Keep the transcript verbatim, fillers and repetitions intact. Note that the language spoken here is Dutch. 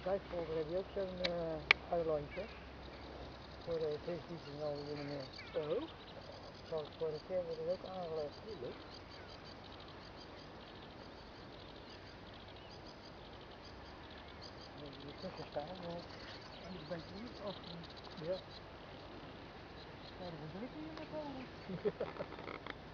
Vijfpolder heb je ook zo'n uh, eilandje. Voor de vis die ze nou in de meer. Oh. Zal ik voor de keer worden ook aangelegd. Heel leuk. Die tussen staan, maar En ik ben niet af. ja. Daar hebben we druk in met